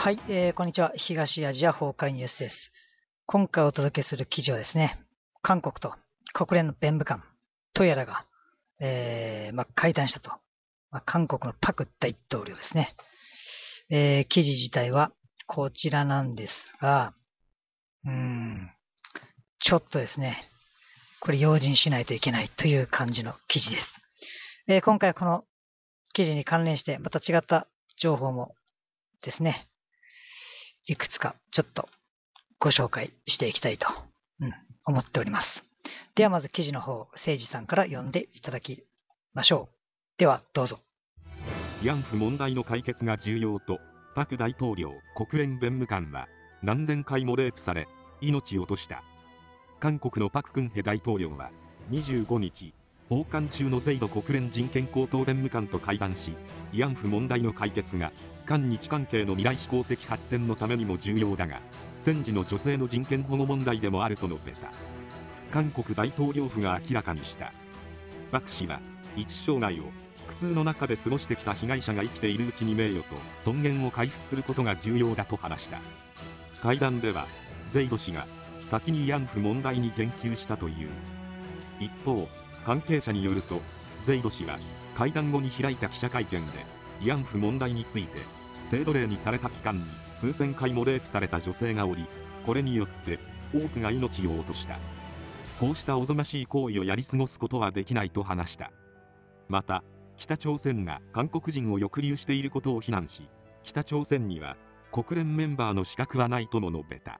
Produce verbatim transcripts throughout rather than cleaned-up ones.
はい、えー、こんにちは。東アジア崩壊ニュースです。今回お届けする記事はですね、韓国と国連の弁務官とやらが、えーまあ、会談したと。まあ、韓国のパク大統領ですね。えー、記事自体はこちらなんですが、うーん、ちょっとですね、これ用心しないといけないという感じの記事です。えー、今回この記事に関連してまた違った情報もですね、いくつかちょっとご紹介していきたいと、うん、思っております。ではまず記事の方、誠司さんから読んでいただきましょう。ではどうぞ。 慰安婦問題の解決が重要と、パク大統領国連弁務官は何千回もレイプされ命を落とした。韓国のパク・クンヘ大統領はにじゅうごにち、訪韓中のゼイド国連人権高等弁務官と会談し、慰安婦問題の解決が韓日関係の未来志向的発展のためにも重要だが、戦時の女性の人権保護問題でもあると述べた。韓国大統領府が明らかにした。パク氏は一生涯を苦痛の中で過ごしてきた被害者が生きているうちに名誉と尊厳を回復することが重要だと話した。会談ではゼイド氏が先に慰安婦問題に言及したという。一方、関係者によると、ゼイド氏は会談後に開いた記者会見で慰安婦問題について、性奴隷にされた期間に数千回もレイプされた女性がおり、これによって多くが命を落とした。こうしたおぞましい行為をやり過ごすことはできないと話した。また、北朝鮮が韓国人を抑留していることを非難し、北朝鮮には国連メンバーの資格はないとも述べた。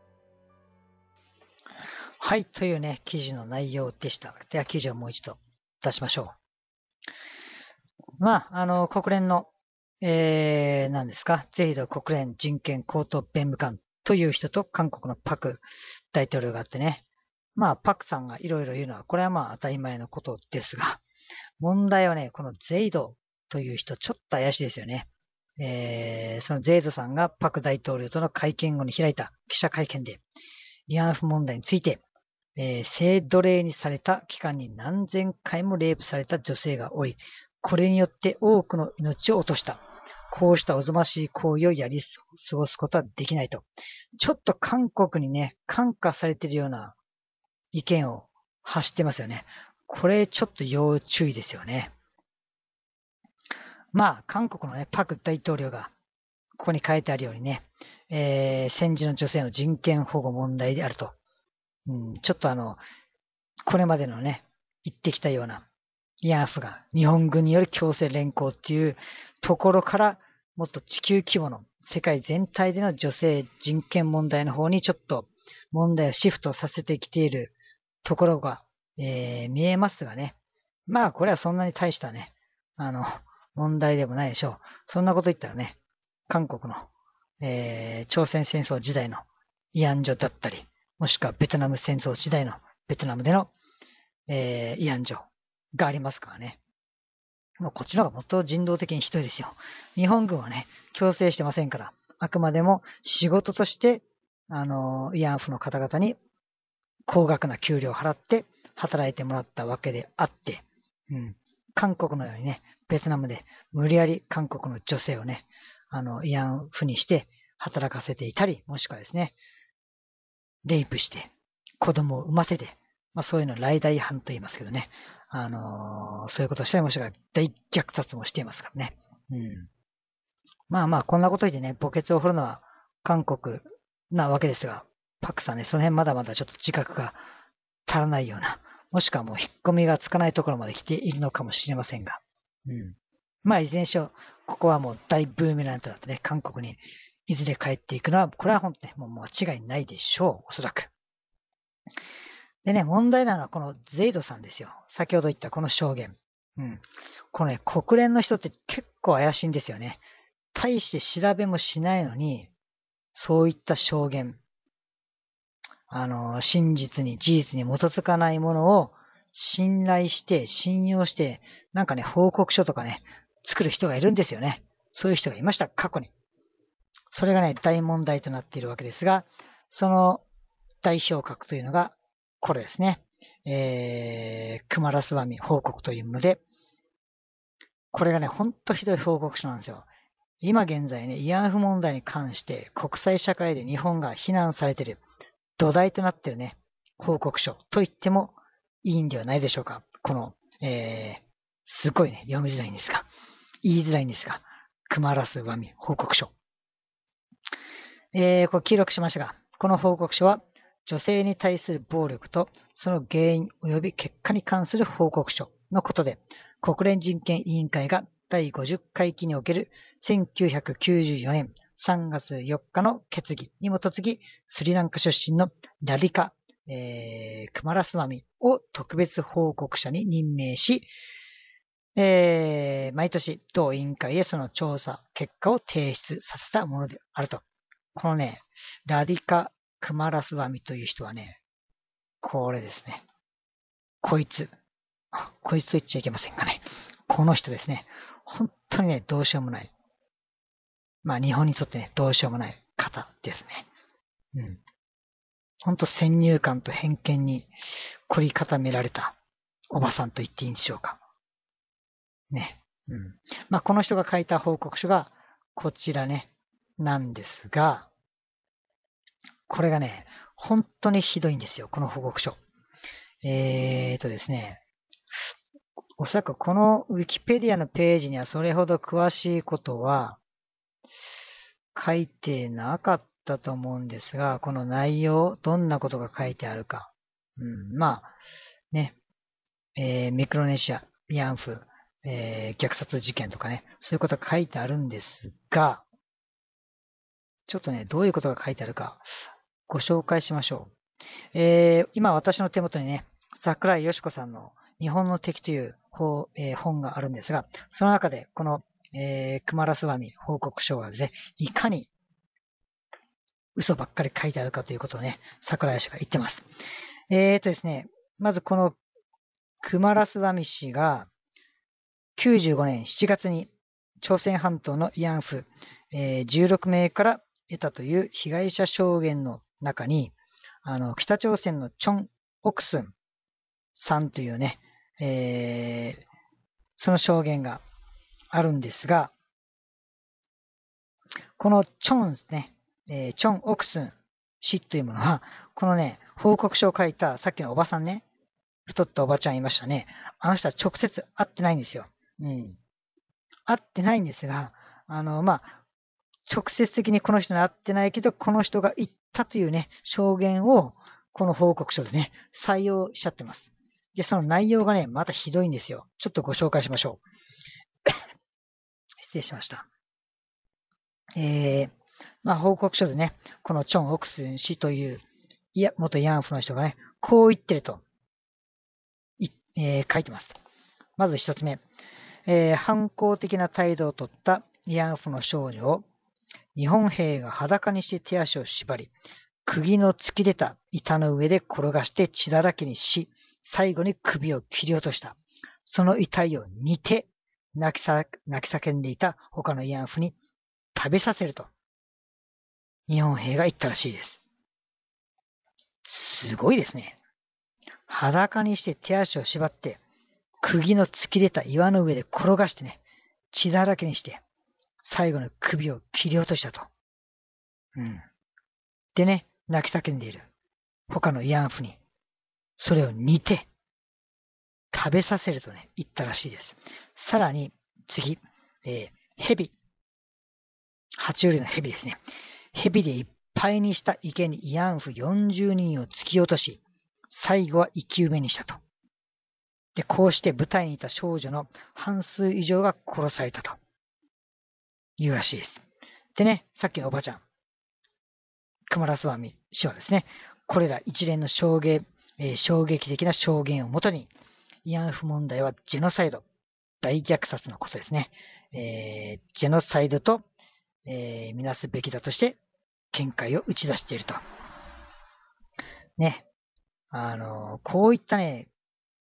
はい、というね、記事の内容でした。では記事をもう一度出しましょう。まあ、あの、国連の、えー、何ですか、ゼイド国連人権高等弁務官という人と韓国のパク大統領があってね、まあ、パクさんがいろいろ言うのは、これはまあ当たり前のことですが、問題はね、このゼイドという人、ちょっと怪しいですよね。えー、そのゼイドさんがパク大統領との会見後に開いた記者会見で、慰安婦問題について、えー、性奴隷にされた期間に何千回もレイプされた女性がおり、これによって多くの命を落とした。こうしたおぞましい行為をやり過ごすことはできないと。ちょっと韓国にね、感化されているような意見を発してますよね。これちょっと要注意ですよね。まあ、韓国のね、パク大統領が、ここに書いてあるようにね、えー、戦時の女性の人権保護問題であると。うん、ちょっとあの、これまでのね、言ってきたような、慰安婦が日本軍による強制連行っていうところから、もっと地球規模の世界全体での女性人権問題の方にちょっと問題をシフトさせてきているところが、えー、見えますがね。まあ、これはそんなに大したね、あの、問題でもないでしょう。そんなこと言ったらね、韓国の、えー、朝鮮戦争時代の慰安所だったり、もしくはベトナム戦争時代のベトナムでの、えー、慰安所がありますからね。もうこっちの方がもっと人道的にひどいですよ。日本軍はね、強制してませんから、あくまでも仕事として、あの、慰安婦の方々に高額な給料を払って働いてもらったわけであって、うん、韓国のようにね、ベトナムで無理やり韓国の女性をね、あの、慰安婦にして働かせていたり、もしくはですね、レイプして子供を産ませて、まあそういうのを雷大犯と言いますけどね、あのー、そういうことをしたりもしくは大虐殺もしていますからね。うん。まあまあ、こんなこと言ってね、墓穴を掘るのは韓国なわけですが、パクさんね、その辺まだまだちょっと自覚が足らないような、もしくはもう引っ込みがつかないところまで来ているのかもしれませんが。うん。まあ、いずれにしろ、ここはもう大ブーメランとなってね、韓国にいずれ帰っていくのは、これは本当ね、もう間違いないでしょう、おそらく。でね、問題なのはこのゼイドさんですよ。先ほど言ったこの証言。うん。このね、国連の人って結構怪しいんですよね。大して調べもしないのに、そういった証言、あの、真実に、事実に基づかないものを信頼して、信用して、なんかね、報告書とかね、作る人がいるんですよね。そういう人がいました、過去に。それがね、大問題となっているわけですが、その代表格というのが、これですね。えー、クマラスワミ報告というもので、これがね、ほんとひどい報告書なんですよ。 今現在ね、慰安婦問題に関して国際社会で日本が非難されている土台となっているね、報告書と言ってもいいんではないでしょうか。この、えー、すごいね、読みづらいんですが、言いづらいんですが、クマラスワミ報告書。えー、これ記録しましたが、この報告書は女性に対する暴力とその原因及び結果に関する報告書のことで、国連人権委員会がだいごじゅっかいきにおけるせんきゅうひゃくきゅうじゅうよねんさんがつよっかの決議に基づき、スリランカ出身のラディカ、えー、クマラスワミを特別報告者に任命し、えー、毎年同委員会へその調査結果を提出させたものであると。このね、ラディカ・クマラスワミという人はね、これですね。こいつ。こいつと言っちゃいけませんがね。この人ですね。本当にね、どうしようもない。まあ日本にとってね、どうしようもない方ですね。うん。本当先入観と偏見に凝り固められたおばさんと言っていいんでしょうか。ね。うん。まあこの人が書いた報告書がこちらね、なんですが、これがね、本当にひどいんですよ、この報告書。えーとですね、おそらくこのウィキペディアのページにはそれほど詳しいことは書いてなかったと思うんですが、この内容、どんなことが書いてあるか。うん、まあ、ね、えー、ミクロネシア、慰安婦、えー、虐殺事件とかね、そういうことが書いてあるんですが、ちょっとね、どういうことが書いてあるかご紹介しましょう。えー、今私の手元にね、桜井よしこさんの日本の敵という本、えー、本があるんですが、その中でこの、えー、クマラスワミ報告書はですね、いかに嘘ばっかり書いてあるかということをね、桜井氏が言ってます。えーとですね、まずこのクマラスワミ氏がきゅうじゅうごねんしちがつに朝鮮半島の慰安婦、えー、じゅうろくめいから得たという被害者証言の中に、あの、北朝鮮のチョン・オクスンさんというね、えー、その証言があるんですが、このチョンね、えー、チョン・オクスン氏というものは、このね、報告書を書いたさっきのおばさんね、太ったおばちゃんいましたね。あの人は直接会ってないんですよ。うん。会ってないんですが、あの、まあ、直接的にこの人に会ってないけど、この人が言ったというね、証言を、この報告書でね、採用しちゃってます。で、その内容がね、またひどいんですよ。ちょっとご紹介しましょう。失礼しました。えー、まあ、報告書でね、このチョン・オクスン氏という、いや、元慰安婦の人がね、こう言ってると、えー、書いてます。まず一つ目、えー、反抗的な態度をとった慰安婦の少女を、日本兵が裸にして手足を縛り、釘の突き出た板の上で転がして血だらけにし、最後に首を切り落とした。その遺体を煮て、泣きさ、泣き叫んでいた他の慰安婦に食べさせると、日本兵が言ったらしいです。すごいですね。裸にして手足を縛って、釘の突き出た岩の上で転がしてね、血だらけにして、最後の首を切り落としたと。うん。でね、泣き叫んでいる他の慰安婦に、それを煮て、食べさせるとね、言ったらしいです。さらに、次、えー、蛇。爬虫類の蛇ですね。蛇でいっぱいにした池に慰安婦よんじゅうにんを突き落とし、最後は生き埋めにしたと。で、こうして舞台にいた少女の半数以上が殺されたというらしいです。でね、さっきのおばちゃん、クマラスワミ氏はですね、これら一連の衝撃、えー、衝撃的な証言をもとに、慰安婦問題はジェノサイド、大虐殺のことですね。えー、ジェノサイドと、えー、みなすべきだとして、見解を打ち出していると。ね。あの、こういったね、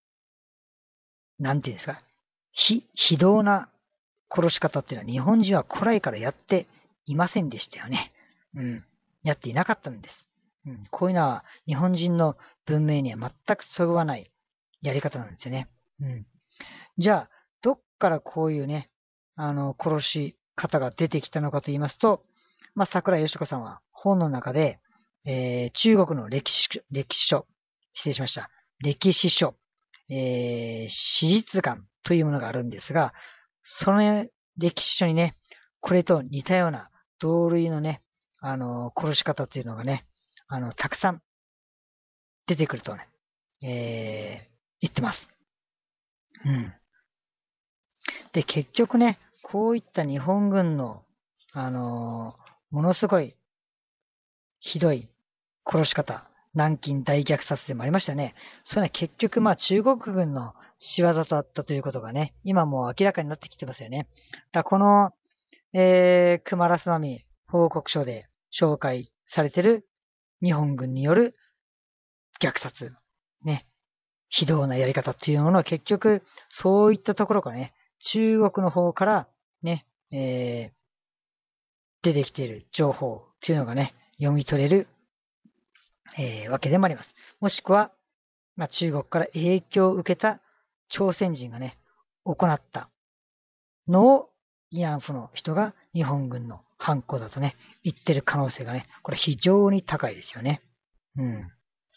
なんていうんですか、ひ、非道な殺し方っていうのは日本人は古来からやっていませんでしたよね。うん。やっていなかったんです。うん。こういうのは日本人の文明には全くそぐわないやり方なんですよね。うん。じゃあ、どっからこういうね、あの、殺し方が出てきたのかと言いますと、まあ、桜井よしこさんは本の中で、えー、中国の歴史、歴史書、失礼しました。歴史書、えー、史実館というものがあるんですが、その歴史書にね、これと似たような同類のね、あの、殺し方というのがね、あの、たくさん出てくるとね、えー、言ってます。うん。で、結局ね、こういった日本軍の、あのー、ものすごいひどい殺し方、南京大虐殺でもありましたね。それは結局、まあ中国軍の仕業だったということがね、今もう明らかになってきてますよね。だこの、えー、熊ラスナミ報告書で紹介されている日本軍による虐殺、ね、非道なやり方っていうものは結局、そういったところからね、中国の方からね、えー、出てきている情報っていうのがね、読み取れる、えー、わけでもあります。もしくは、まあ、中国から影響を受けた朝鮮人がね、行ったのを慰安婦の人が日本軍の犯行だとね、言ってる可能性がね、これ非常に高いですよね。うん。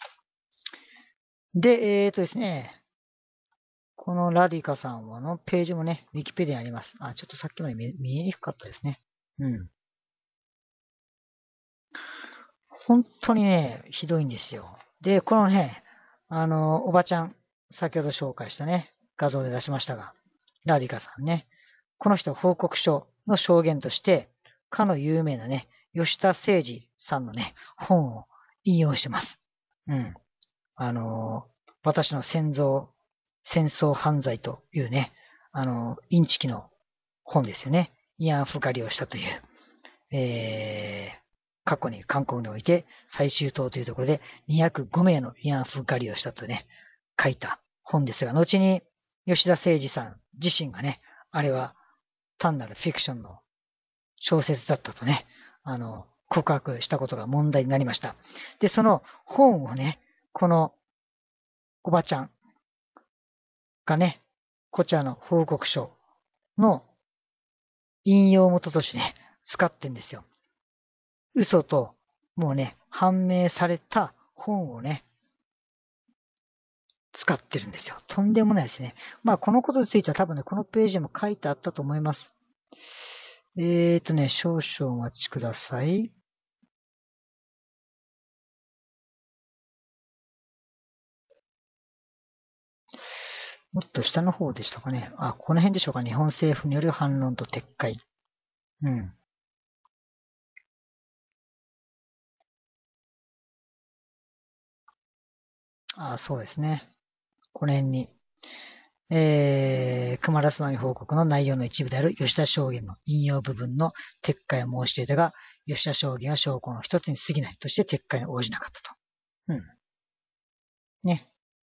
で、えーとですね、このラディカさんはのページもね、ウィキペディアにあります。あ、ちょっとさっきまで見見えにくかったですね。うん。本当にね、ひどいんですよ。で、このね、あの、おばちゃん、先ほど紹介したね、画像で出しましたが、ラディカさんね、この人報告書の証言として、かの有名なね、吉田誠二さんのね、本を引用してます。うん。あの、私の戦争、戦争犯罪というね、あの、インチキの本ですよね。慰安婦狩りをしたという、えー、過去に韓国において最終島というところでにひゃくごめいの慰安婦狩りをしたとね、書いた本ですが、後に吉田誠二さん自身がね、あれは単なるフィクションの小説だったとね、あの、告白したことが問題になりました。で、その本をね、このおばちゃんがね、こちらの報告書の引用元としてね、使ってんですよ。嘘と、もうね、判明された本をね、使ってるんですよ。とんでもないですね。まあ、このことについては多分ね、このページにも書いてあったと思います。えーとね、少々お待ちください。もっと下の方でしたかね。あ、この辺でしょうか。日本政府による反論と撤回。うん。あ、そうですね。この辺に。えー、熊田津波報告の内容の一部である吉田証言の引用部分の撤回を申し出たが、吉田証言は証拠の一つに過ぎないとして撤回に応じなかったと。うん。ね。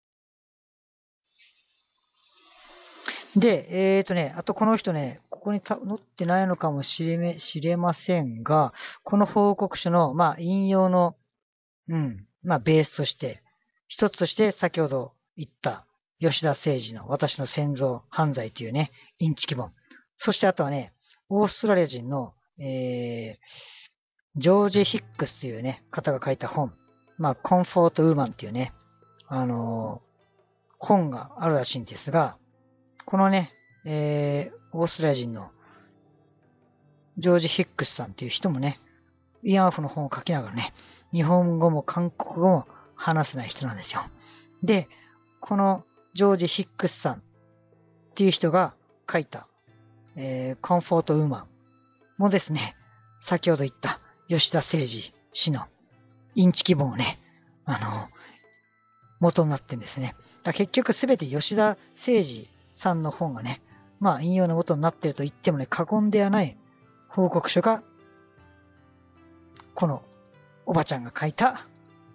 で、えーとね、あとこの人ね、ここに載ってないのかもしれしれませんが、この報告書の、まあ、引用の、うん、まあ、ベースとして、一つとして先ほど言った吉田誠二の私の戦争犯罪というね、インチキ本。そしてあとはね、オーストラリア人の、えー、ジョージ・ヒックスというね、方が書いた本。まあ、コンフォート・ウーマンっていうね、あのー、本があるらしいんですが、このね、えー、オーストラリア人のジョージ・ヒックスさんっていう人もね、慰安婦の本を書きながらね、日本語も韓国語も話せない人なんですよ。で、このジョージ・ヒックスさんっていう人が書いた、えー、コンフォート・ウーマンもですね、先ほど言った吉田誠二氏のインチキ本をね、あの、元になってんですね。だ結局すべて吉田誠二さんの本がね、まあ引用の元になっていると言ってもね、過言ではない報告書が、このおばちゃんが書いた、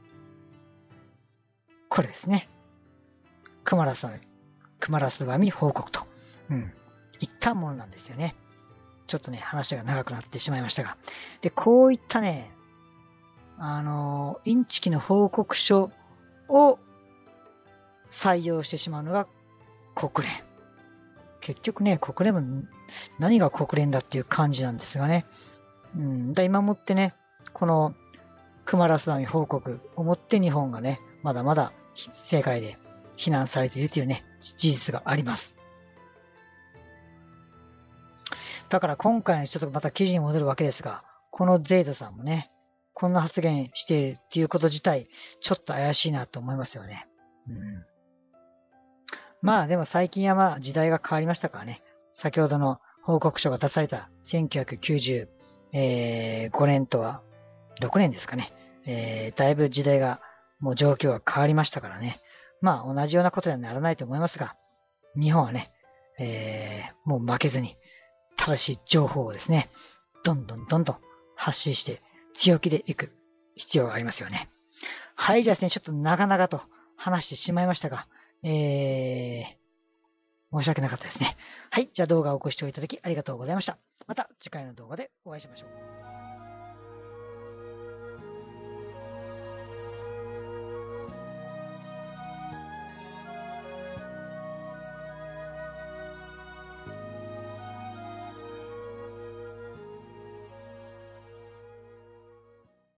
これですね。熊ラスワミ、熊ラスワミ報告と、うん、いったものなんですよね。ちょっとね、話が長くなってしまいましたが。で、こういったね、あの、インチキの報告書を採用してしまうのが国連。 結局ね、国連も何が国連だっていう感じなんですがね。うん、だ今もってね、このクマラスワミ報告をもって日本がね、まだまだ世界で非難されているというね、事実があります。だから今回のちょっとまた記事に戻るわけですが、このゼイドさんもね、こんな発言しているっていうこと自体、ちょっと怪しいなと思いますよね。うん、まあでも最近はまあ時代が変わりましたからね。先ほどの報告書が出されたせんきゅうひゃくきゅうじゅうごねんとはろくねんですかね。えー、だいぶ時代がもう状況が変わりましたからね。まあ同じようなことにはならないと思いますが、日本はね、えー、もう負けずに正しい情報をですね、どんどんどんどん発信して強気でいく必要がありますよね。はい、じゃあですね、ちょっと長々と話してしまいましたが、えー、申し訳なかったですね。はい、じゃあ動画をご視聴いただきありがとうございました。また次回の動画でお会いしましょう。